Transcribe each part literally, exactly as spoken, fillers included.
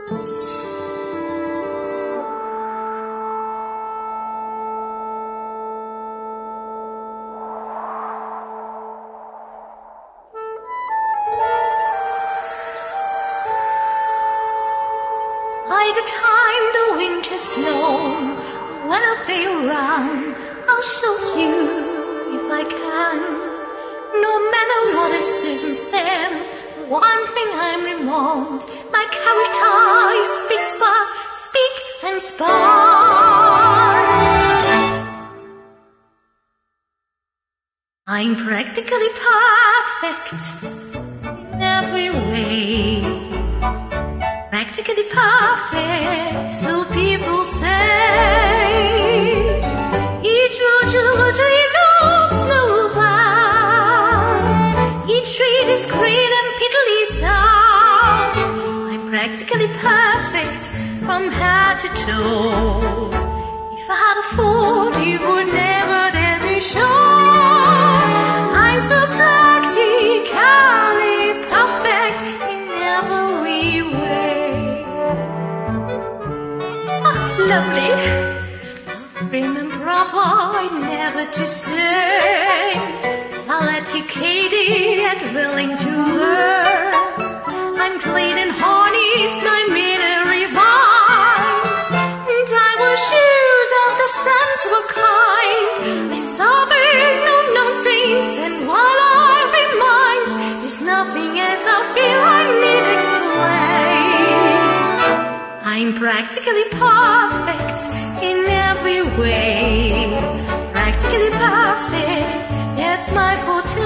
By the time the wind has blown, when I feel round, I'll show you if I can. No matter what is since then, one thing I'm remote, my character is speak, spark, speak and spark. I'm practically perfect in every way. Practically perfect, so people say. Each virtual knows no bound. Each treat is great and pitifully sound. I'm practically perfect from head to toe. If I had a thought, you would never dare to show. I'm so practically perfect in every way. Lovely, prim and proper, never to stay. Well educated, willing to learn. I'm clean and honest, my manner refined. And I wear shoes of the sensible kind. I suffer no nonsense, and what I reminds is nothing as I feel I need explain. I'm practically perfect in every way. Practically perfect, that's my forte.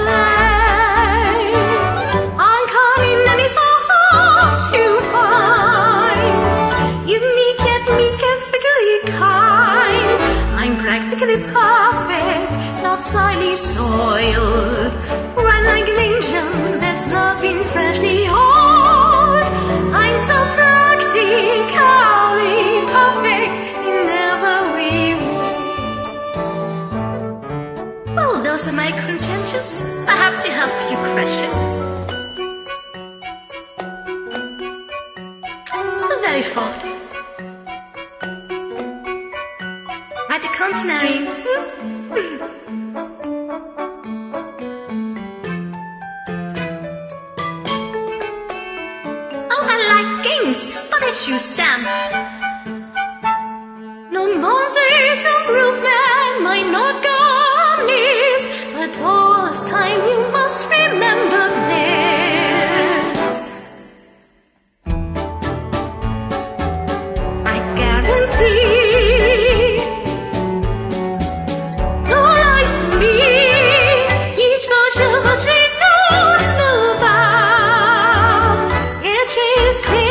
Uncommon and it's so hard to find. Unique yet meek and sparkly kind. I'm practically perfect, not slightly soiled. Run like an angel that's not been freshly oiled. I'm so practically perfect in every way. Well, those are my credentials. Perhaps you help you crush it. Very fond. Right, the contrary. But I choose them. No nonsense improvement might not go amiss, but all this time you must remember this. I guarantee no lies to me. Each virtue virtue knows no bound. Each is great.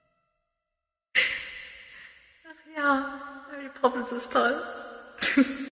Ja, Mary Poppins ist toll.